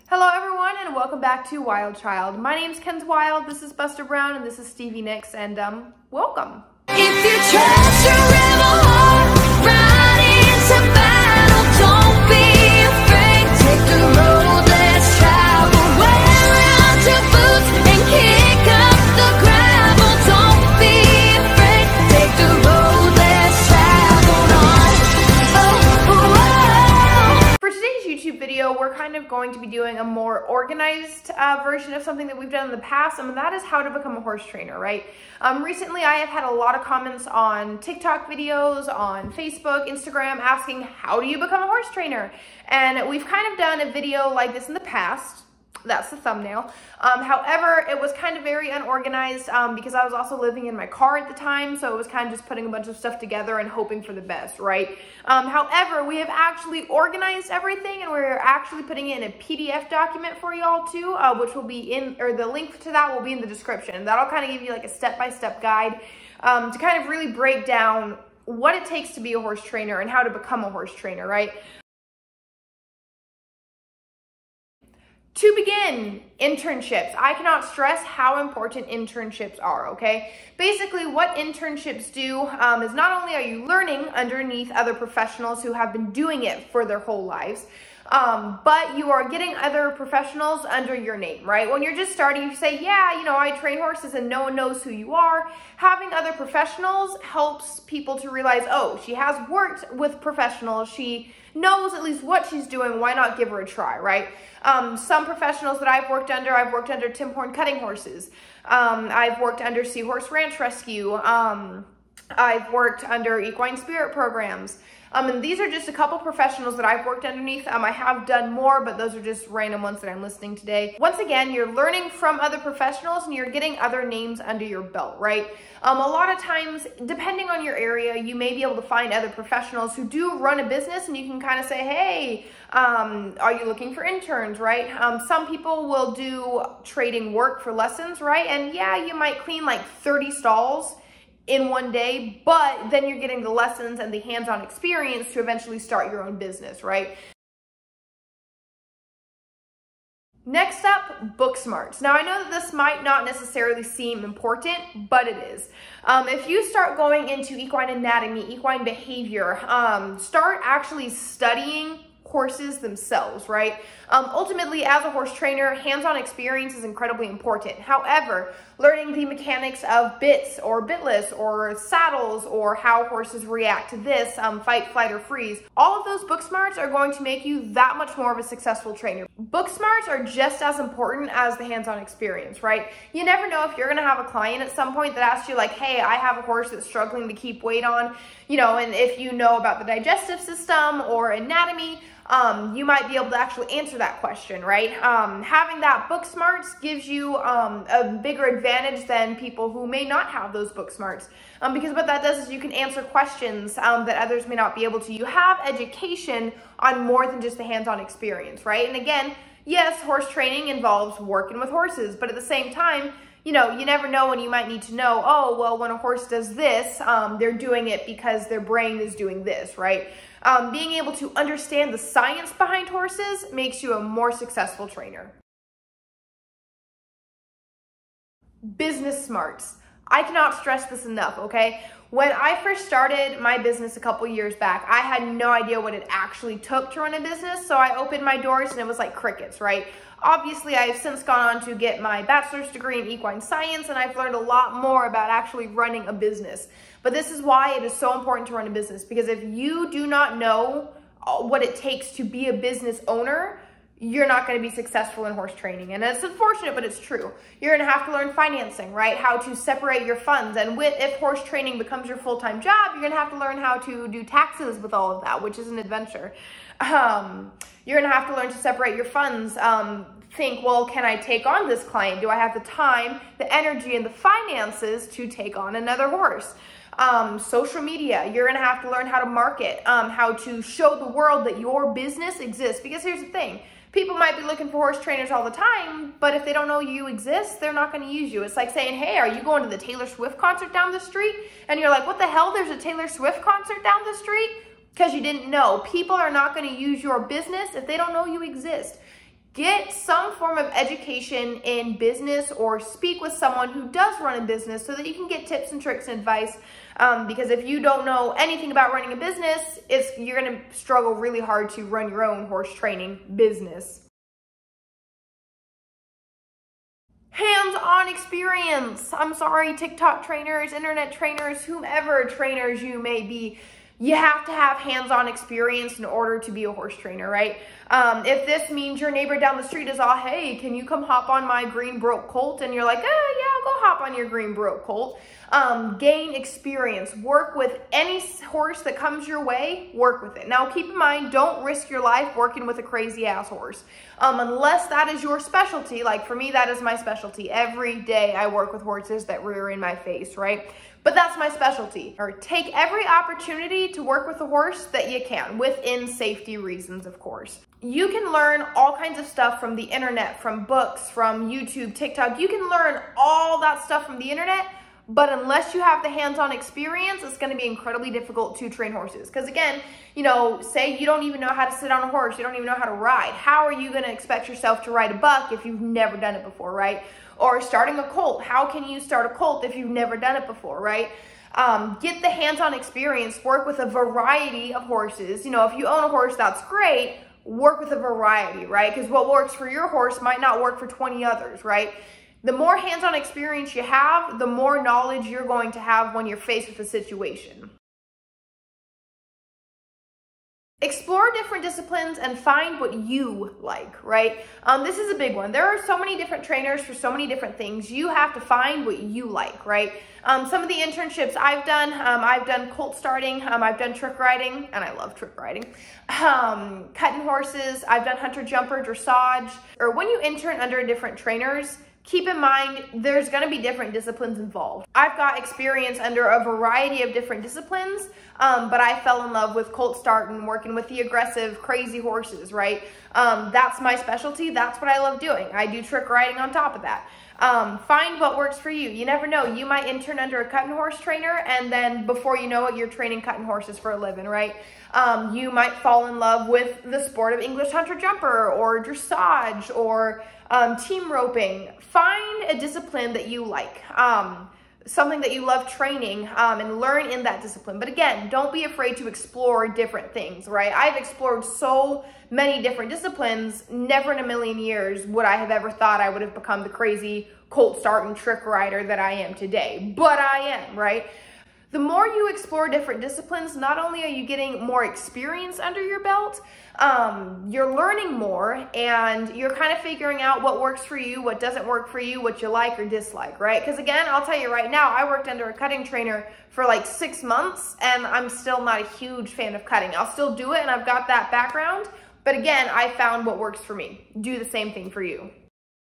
Hello everyone and welcome back to Wild Child. My name's Ken's Wild, this is Buster Brown, and this is Stevie Nicks, and welcome. If you trust your rebel heart, ride into battle, don't be afraid, take the road less traveled, wear out your boots and kick up the gravel, don't be afraid, take the road less traveled on. For today's YouTube video, we're kind of going to be doing a more organized version of something that we've done in the past, and that is how to become a horse trainer, right? Recently, I have had a lot of comments on TikTok videos, on Facebook, Instagram, asking, how do you become a horse trainer? And we've kind of done a video like this in the past. That's the thumbnail. However, it was kind of very unorganized because I was also living in my car at the time, so it was kind of just putting a bunch of stuff together and hoping for the best, right? However, we have actually organized everything, and we're actually putting it in a PDF document for y'all too, which will be in, or the link to that will be in the description. That'll kind of give you like a step-by-step guide to kind of really break down what it takes to be a horse trainer and how to become a horse trainer, right? To begin, internships. I cannot stress how important internships are, okay? Basically, what internships do is not only are you learning underneath other professionals who have been doing it for their whole lives, but you are getting other professionals under your name, right? When you're just starting, you say, yeah, you know, I train horses and no one knows who you are. Having other professionals helps people to realize, oh, she has worked with professionals. She knows at least what she's doing. Why not give her a try, right? Some professionals that I've worked under Tim Horn Cutting Horses. I've worked under Seahorse Ranch Rescue. I've worked under Equine Spirit Programs. And these are just a couple professionals that I've worked underneath. I have done more, but those are just random ones that I'm listing today. Once again, you're learning from other professionals and you're getting other names under your belt, right? A lot of times, depending on your area, you may be able to find other professionals who do run a business, and you can kind of say, hey, are you looking for interns, right? Some people will do trading work for lessons, right? And yeah, you might clean like 30 stalls in one day, but then you're getting the lessons and the hands-on experience to eventually start your own business, right? Next up, book smarts. Now, I know that this might not necessarily seem important, but it is. If you start going into equine anatomy, equine behavior, start actually studying horses themselves, right? Ultimately, as a horse trainer, hands-on experience is incredibly important. However, learning the mechanics of bits or bitless or saddles or how horses react to this, fight, flight, or freeze, all of those book smarts are going to make you that much more of a successful trainer. Book smarts are just as important as the hands-on experience, right? You never know if you're gonna have a client at some point that asks you like, hey, I have a horse that's struggling to keep weight on, you know, and if you know about the digestive system or anatomy, you might be able to actually answer that question, right? Having that book smarts gives you a bigger advantage than people who may not have those book smarts, because what that does is you can answer questions that others may not be able to. You have education on more than just the hands-on experience, right? And again, yes, horse training involves working with horses, but at the same time, you know, you never know when you might need to know, oh, well, when a horse does this, they're doing it because their brain is doing this, right? Being able to understand the science behind horses makes you a more successful trainer. Business smarts. I cannot stress this enough, okay? When I first started my business a couple years back, I had no idea what it actually took to run a business, so I opened my doors and it was like crickets, right? Obviously, I've since gone on to get my bachelor's degree in equine science, and I've learned a lot more about actually running a business. But this is why it is so important to run a business, because if you do not know what it takes to be a business owner, you're not going to be successful in horse training. And it's unfortunate, but it's true. You're going to have to learn financing, right? How to separate your funds. And if horse training becomes your full-time job, you're going to have to learn how to do taxes with all of that, which is an adventure. You're going to have to learn to separate your funds. Think, well, can I take on this client? Do I have the time, the energy, and the finances to take on another horse? Social media, you're gonna have to learn how to market, how to show the world that your business exists. Because here's the thing, people might be looking for horse trainers all the time, but if they don't know you exist, they're not gonna use you. It's like saying, hey, are you going to the Taylor Swift concert down the street? And you're like, what the hell, there's a Taylor Swift concert down the street? Because you didn't know. People are not gonna use your business if they don't know you exist. Get some form of education in business or speak with someone who does run a business so that you can get tips and tricks and advice. Because if you don't know anything about running a business, you're going to struggle really hard to run your own horse training business. Hands-on experience. I'm sorry, TikTok trainers, internet trainers, whomever trainers you may be. You have to have hands-on experience in order to be a horse trainer, right? If this means your neighbor down the street is all, hey, can you come hop on my Greenbrook colt? And you're like, yeah, I'll go hop on your Greenbrook colt. Gain experience. Work with any horse that comes your way, work with it. Now, keep in mind, don't risk your life working with a crazy-ass horse. Unless that is your specialty. Like for me, that is my specialty. Every day I work with horses that rear in my face, right? But that's my specialty. Or take every opportunity to work with a horse that you can, within safety reasons, of course. You can learn all kinds of stuff from the internet, from books, from YouTube, TikTok. You can learn all that stuff from the internet, but unless you have the hands-on experience, it's gonna be incredibly difficult to train horses. Because again, you know, say you don't even know how to sit on a horse, you don't even know how to ride. How are you gonna expect yourself to ride a buck if you've never done it before, right? Or starting a colt, how can you start a colt if you've never done it before, right? Get the hands-on experience, work with a variety of horses. You know, if you own a horse, that's great. Work with a variety, right? Because what works for your horse might not work for 20 others, right? The more hands-on experience you have, the more knowledge you're going to have when you're faced with a situation. Explore different disciplines and find what you like, right? This is a big one. There are so many different trainers for so many different things. You have to find what you like, right? Some of the internships I've done colt starting, I've done trick riding, and I love trick riding. Cutting horses, I've done hunter jumper, dressage. Or when you intern under different trainers, keep in mind, there's gonna be different disciplines involved. I've got experience under a variety of different disciplines, but I fell in love with colt starting, working with the aggressive, crazy horses, right? That's my specialty. That's what I love doing. I do trick riding on top of that. Find what works for you. You never know. You might intern under a cutting horse trainer, and then before you know it, you're training cutting horses for a living, right? You might fall in love with the sport of English hunter jumper or dressage or team roping. Find a discipline that you like, something that you love training, and learn in that discipline. But again, don't be afraid to explore different things, right? I've explored so many different disciplines. Never in a million years would I have ever thought I would have become the crazy colt starting trick rider that I am today, but I am, right? The more you explore different disciplines, not only are you getting more experience under your belt, you're learning more, and you're kind of figuring out what works for you, what doesn't work for you, what you like or dislike, right? Because again, I'll tell you right now, I worked under a cutting trainer for like 6 months, and I'm still not a huge fan of cutting. I'll still do it, and I've got that background, but again, I found what works for me. Do the same thing for you.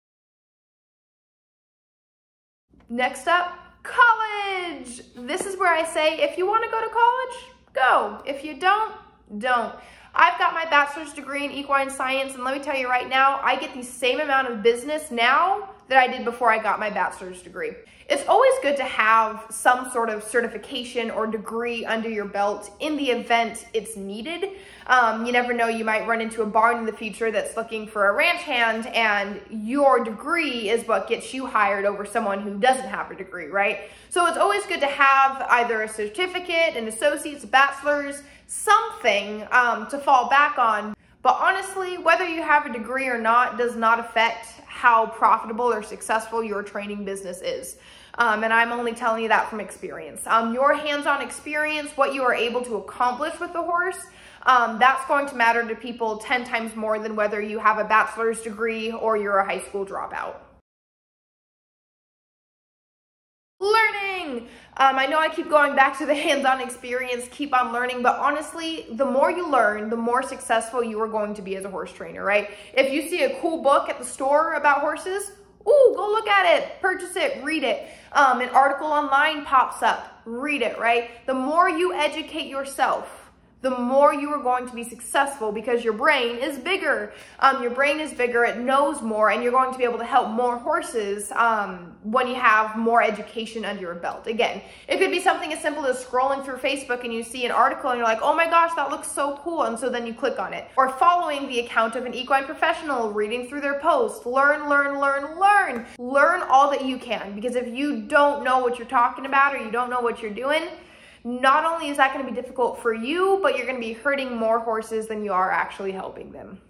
Next up, college. This is where I say, if you want to go to college, go. If you don't, don't. I've got my bachelor's degree in equine science, and let me tell you right now, I get the same amount of business now that I did before I got my bachelor's degree. It's always good to have some sort of certification or degree under your belt in the event it's needed. You never know, you might run into a barn in the future that's looking for a ranch hand, and your degree is what gets you hired over someone who doesn't have a degree, right? So it's always good to have either a certificate, an associate's, a bachelor's, something to fall back on. But honestly, whether you have a degree or not does not affect how profitable or successful your training business is. And I'm only telling you that from experience. Your hands-on experience, what you are able to accomplish with the horse, that's going to matter to people 10 times more than whether you have a bachelor's degree or you're a high school dropout. Learning. I know I keep going back to the hands-on experience, keep on learning, but honestly, the more you learn, the more successful you are going to be as a horse trainer, right? If you see a cool book at the store about horses, ooh, go look at it, purchase it, read it. An article online pops up, read it, right? The more you educate yourself, the more you are going to be successful, because your brain is bigger. Your brain is bigger, it knows more, and you're going to be able to help more horses when you have more education under your belt. Again, it could be something as simple as scrolling through Facebook and you see an article and you're like, oh my gosh, that looks so cool, and so then you click on it. Or following the account of an equine professional, reading through their posts. Learn, learn, learn, learn. Learn all that you can, because if you don't know what you're talking about or you don't know what you're doing, not only is that going to be difficult for you, but you're going to be hurting more horses than you are actually helping them.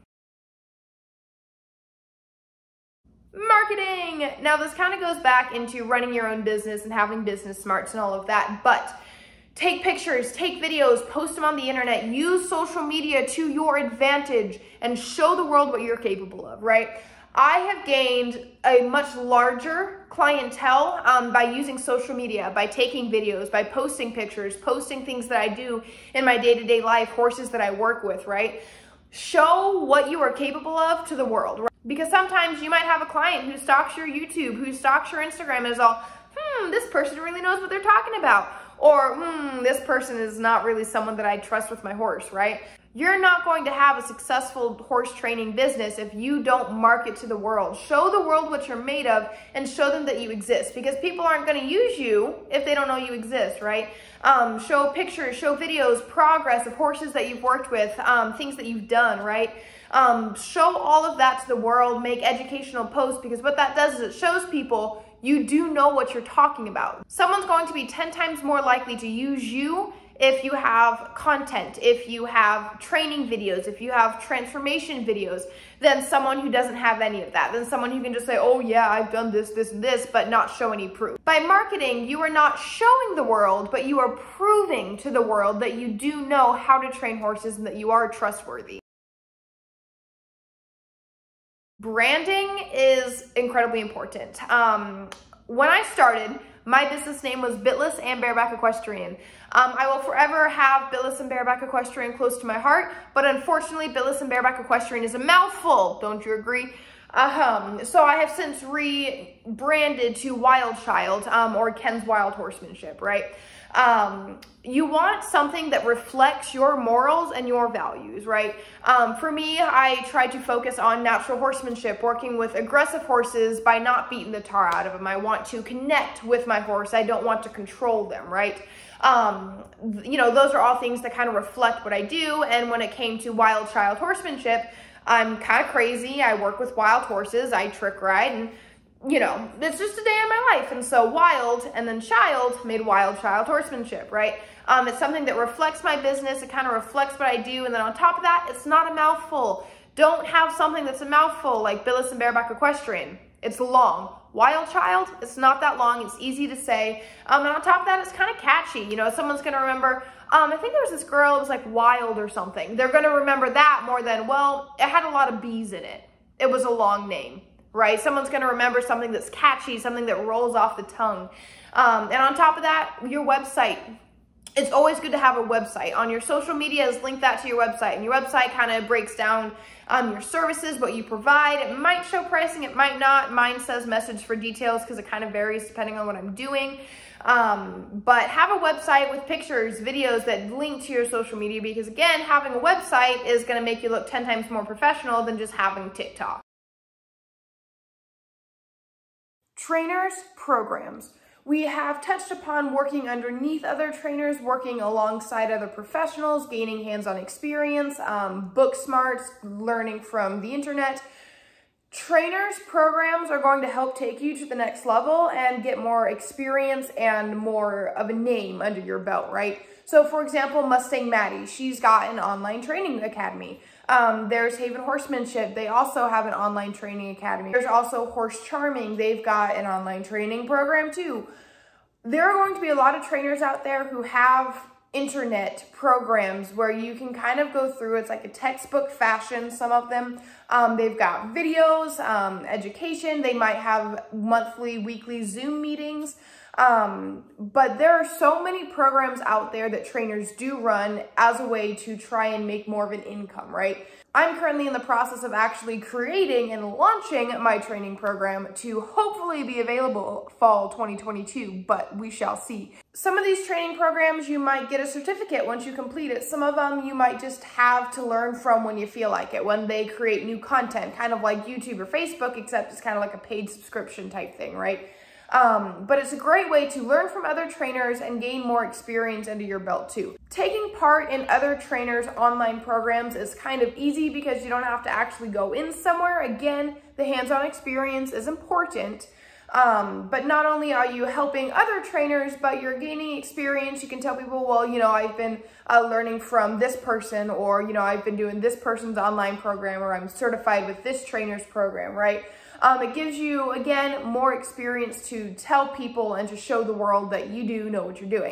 Marketing. Now this kind of goes back into running your own business and having business smarts and all of that, but take pictures, take videos, post them on the internet, use social media to your advantage and show the world what you're capable of, right? I have gained a much larger clientele by using social media, by taking videos, by posting pictures, posting things that I do in my day-to-day life, horses that I work with, right? Show what you are capable of to the world, right? Because sometimes you might have a client who stalks your YouTube, who stalks your Instagram and is all, this person really knows what they're talking about. Or, this person is not really someone that I trust with my horse, right? You're not going to have a successful horse training business if you don't market to the world. Show the world what you're made of and show them that you exist, because people aren't going to use you if they don't know you exist, right? Show pictures, show videos, progress of horses that you've worked with, things that you've done, right? Show all of that to the world, make educational posts, because what that does is it shows people you do know what you're talking about. Someone's going to be 10 times more likely to use you if you have content, if you have training videos, if you have transformation videos, than someone who doesn't have any of that, than someone who can just say, oh yeah, I've done this, this, and this, but not show any proof. By marketing, you are not showing the world, but you are proving to the world that you do know how to train horses and that you are trustworthy. Branding is incredibly important. When I started, my business name was Bitless and Bareback Equestrian. I will forever have Bitless and Bareback Equestrian close to my heart, but unfortunately, Bitless and Bareback Equestrian is a mouthful. Don't you agree? So I have since rebranded to Wild Child, or Ken's Wild Horsemanship, right? You want something that reflects your morals and your values, right? For me, I try to focus on natural horsemanship, working with aggressive horses by not beating the tar out of them. I want to connect with my horse. I don't want to control them, right? You know, those are all things that kind of reflect what I do. And when it came to Wild Child Horsemanship, I'm kind of crazy. I work with wild horses. I trick ride, and you know, it's just a day in my life. And so Wild and then Child made Wild Child Horsemanship, right? It's something that reflects my business. It kind of reflects what I do. And then on top of that, it's not a mouthful. Don't have something that's a mouthful like Bitless and Bareback Equestrian. It's long. Wild Child, it's not that long. It's easy to say. And on top of that, it's kind of catchy. You know, someone's going to remember, I think there was this girl, it was like Wild or something. They're going to remember that more than, well, it had a lot of B's in it. It was a long name. Right? Someone's going to remember something that's catchy, something that rolls off the tongue. And on top of that, your website. It's always good to have a website. On your social medias, link that to your website. And your website kind of breaks down your services, what you provide. It might show pricing, it might not. Mine says message for details because it kind of varies depending on what I'm doing. But have a website with pictures, videos that link to your social media, because again, having a website is going to make you look 10 times more professional than just having TikTok. Trainers, programs. We have touched upon working underneath other trainers, working alongside other professionals, gaining hands-on experience, book smarts, learning from the internet. Trainers, programs are going to help take you to the next level and get more experience and more of a name under your belt, right? So for example, Mustang Maddie, she's got an online training academy. There's Haven Horsemanship. They also have an online training academy. There's also Horse Charming. They've got an online training program too. There are going to be a lot of trainers out there who have internet programs where you can kind of go through. It's like a textbook fashion, some of them. They've got videos, education. They might have monthly, weekly Zoom meetings. But there are so many programs out there that trainers do run as a way to try and make more of an income, right? I'm currently in the process of actually creating and launching my training program to hopefully be available fall 2022, but we shall see. Some of these training programs, you might get a certificate once you complete it. Some of them you might just have to learn from when you feel like it, when they create new content, kind of like YouTube or Facebook, except it's kind of like a paid subscription type thing, right? But it's a great way to learn from other trainers and gain more experience under your belt too. Taking part in other trainers' online programs is kind of easy because you don't have to actually go in somewhere. Again, the hands-on experience is important. But not only are you helping other trainers, but you're gaining experience. You can tell people, well, you know, I've been learning from this person, or, you know, I've been doing this person's online program, or I'm certified with this trainer's program, right? It gives you, again, more experience to tell people and to show the world that you do know what you're doing.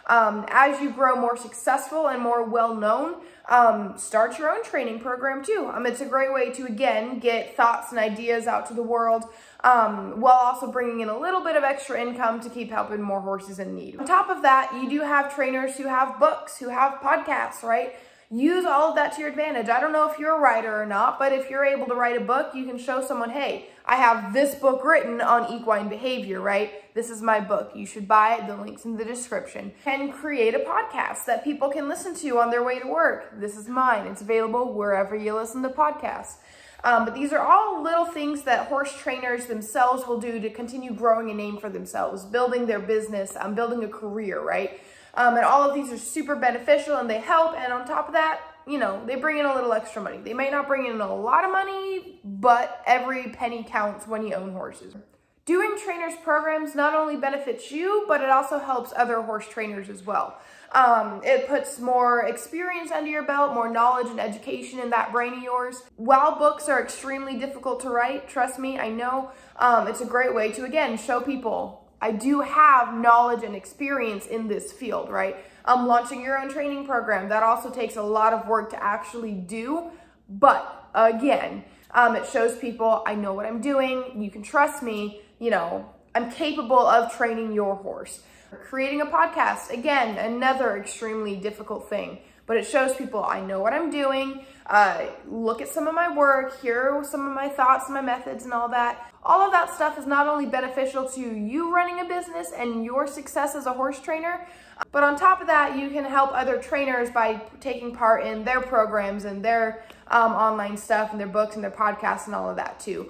As you grow more successful and more well-known, start your own training program too. It's a great way to, again, get thoughts and ideas out to the world, while also bringing in a little bit of extra income to keep helping more horses in need. On top of that, you do have trainers who have books, who have podcasts, right? Use all of that to your advantage. I don't know if you're a writer or not, but if you're able to write a book, you can show someone, hey, I have this book written on equine behavior, right? This is my book. You should buy it. The link's in the description. And create a podcast that people can listen to on their way to work. This is mine. It's available wherever you listen to podcasts. But these are all little things that horse trainers themselves will do to continue growing a name for themselves, building their business, building a career, right? And all of these are super beneficial and they help. And on top of that, you know, they bring in a little extra money. They may not bring in a lot of money, but every penny counts when you own horses. Doing trainers programs not only benefits you, but it also helps other horse trainers as well. It puts more experience under your belt, more knowledge and education in that brain of yours. While books are extremely difficult to write, trust me, I know, it's a great way to, again, show people, I do have knowledge and experience in this field, right? Launching your own training program, that also takes a lot of work to actually do. But again, it shows people, I know what I'm doing. You can trust me. You know, I'm capable of training your horse. Creating a podcast, again, another extremely difficult thing. But it shows people, I know what I'm doing. Look at some of my work. Here are some of my thoughts and my methods and all that. All of that stuff is not only beneficial to you running a business and your success as a horse trainer, but on top of that, you can help other trainers by taking part in their programs and their online stuff and their books and their podcasts and all of that too.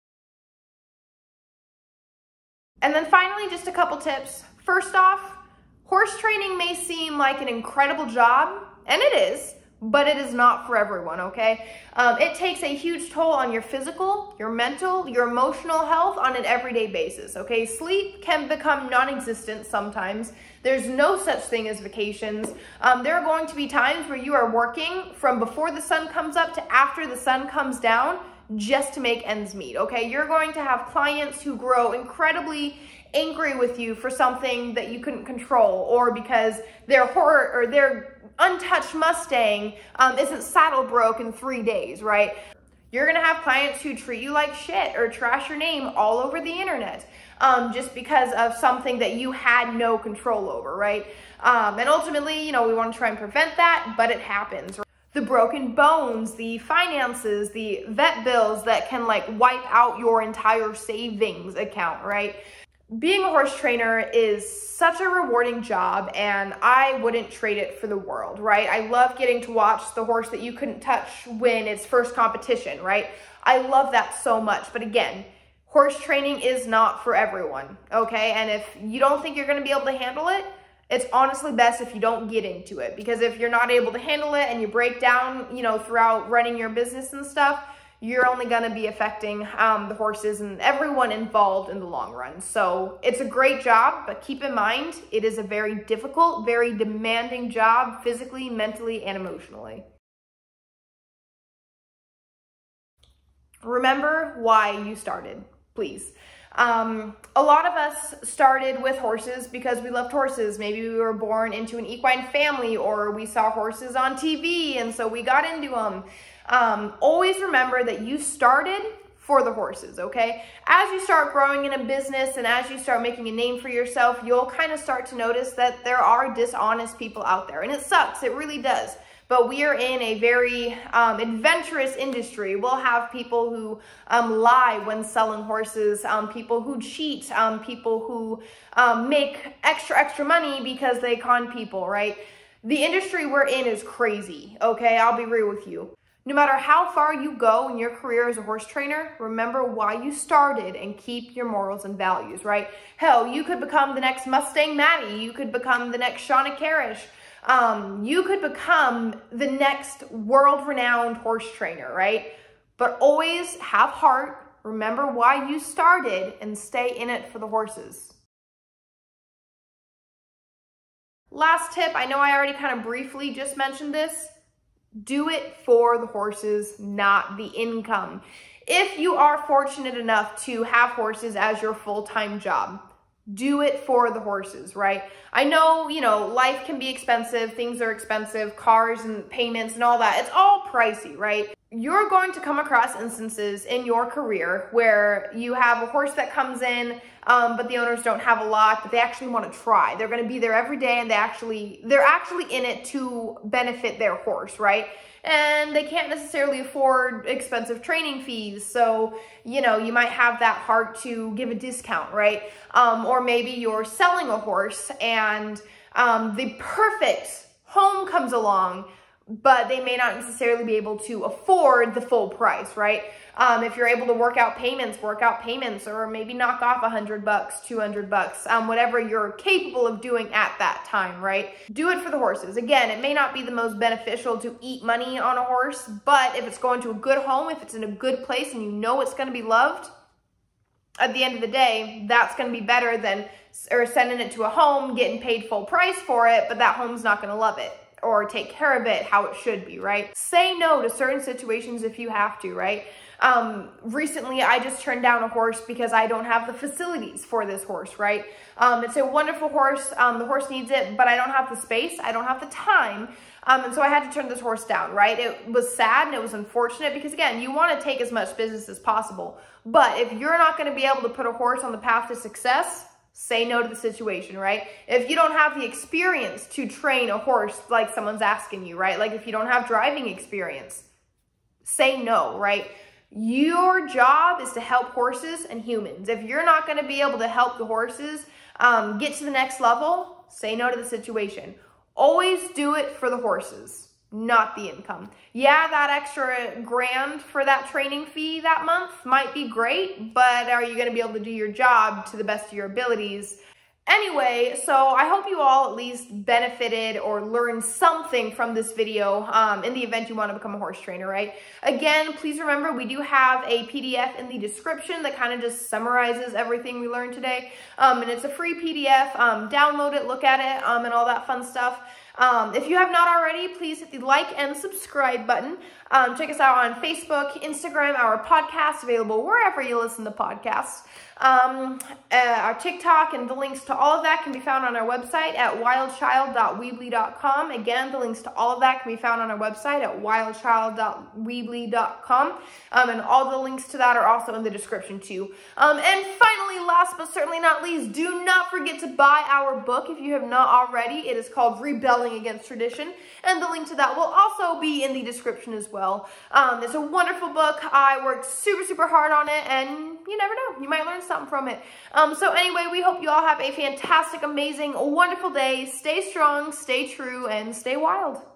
And then finally, just a couple tips. First off, horse training may seem like an incredible job, and it is, but it is not for everyone, okay? It takes a huge toll on your physical, your mental, your emotional health on an everyday basis, okay? Sleep can become non-existent sometimes. There's no such thing as vacations. There are going to be times where you are working from before the sun comes up to after the sun comes down just to make ends meet, okay? You're going to have clients who grow incredibly angry with you for something that you couldn't control, or because their untouched Mustang isn't saddle broke in 3 days, right? You're gonna have clients who treat you like shit or trash your name all over the internet just because of something that you had no control over, right? And ultimately, you know, we want to try and prevent that, but it happens. The broken bones, the finances, the vet bills that can like wipe out your entire savings account, right? Being a horse trainer is such a rewarding job, and I wouldn't trade it for the world, right? I love getting to watch the horse that you couldn't touch win its first competition, right? I love that so much. But again, horse training is not for everyone, okay? And if you don't think you're going to be able to handle it, it's honestly best if you don't get into it, because if you're not able to handle it and you break down, you know, throughout running your business and stuff, you're only going to be affecting the horses and everyone involved in the long run. So it's a great job, but keep in mind, it is a very difficult, very demanding job physically, mentally, and emotionally. Remember why you started, please. A lot of us started with horses because we loved horses. Maybe we were born into an equine family, or we saw horses on TV and so we got into them. Always remember that you started for the horses, okay? As you start growing in a business and as you start making a name for yourself, you'll kind of start to notice that there are dishonest people out there, and it sucks, it really does. But we are in a very adventurous industry. We'll have people who lie when selling horses, people who cheat, people who make extra money because they con people, right? The industry we're in is crazy, okay? I'll be real with you. No matter how far you go in your career as a horse trainer, remember why you started and keep your morals and values, right? Hell, you could become the next Mustang Maddie. You could become the next Shauna Karish. You could become the next world-renowned horse trainer, right? But always have heart, remember why you started, and stay in it for the horses. Last tip, I know I already kind of briefly just mentioned this. Do it for the horses, not the income. If you are fortunate enough to have horses as your full-time job, do it for the horses, right? I know, you know, life can be expensive, things are expensive, cars and payments and all that. It's all pricey, right? You're going to come across instances in your career where you have a horse that comes in, but the owners don't have a lot, but they actually want to try. They're going to be there every day, and they're actually in it to benefit their horse, right? And they can't necessarily afford expensive training fees. So, you know, you might have that heart to give a discount, right? Or maybe you're selling a horse and the perfect home comes along, but they may not necessarily be able to afford the full price, right? If you're able to work out payments, or maybe knock off $100, $200, whatever you're capable of doing at that time, right? Do it for the horses. Again, it may not be the most beneficial to eat money on a horse, but if it's going to a good home, if it's in a good place and you know it's going to be loved, at the end of the day, that's going to be better than sending it to a home, getting paid full price for it, but that home's not going to love it or take care of it how it should be, right? Say no to certain situations if you have to, right? Recently, I just turned down a horse because I don't have the facilities for this horse, right? It's a wonderful horse. The horse needs it, but I don't have the space. I don't have the time. And so I had to turn this horse down, right? It was sad and it was unfortunate because, again, you want to take as much business as possible. But if you're not going to be able to put a horse on the path to success, say no to the situation, right? If you don't have the experience to train a horse like someone's asking you, right? Like if you don't have driving experience, say no, right? Your job is to help horses and humans. If you're not going to be able to help the horses get to the next level, say no to the situation. Always do it for the horses, not the income. Yeah, that extra grand for that training fee that month might be great, but are you going to be able to do your job to the best of your abilities? Anyway, so I hope you all at least benefited or learned something from this video in the event you want to become a horse trainer, right? Again, please remember we do have a PDF in the description that kind of just summarizes everything we learned today. And it's a free PDF. Download it, look at it, and all that fun stuff. If you have not already, please hit the like and subscribe button. Check us out on Facebook, Instagram, our podcast available wherever you listen to podcasts. Our TikTok and the links to all of that can be found on our website at wildchild.weebly.com. Again, the links to all of that can be found on our website at wildchild.weebly.com. And all the links to that are also in the description too. And finally, last but certainly not least, do not forget to buy our book if you have not already. It is called Rebelling Against Tradition, and the link to that will also be in the description as well. It's a wonderful book. I worked super hard on it, and you never know, you might learn something from it. So anyway, we hope you all have a fantastic, amazing, wonderful day. Stay strong, stay true, and stay wild.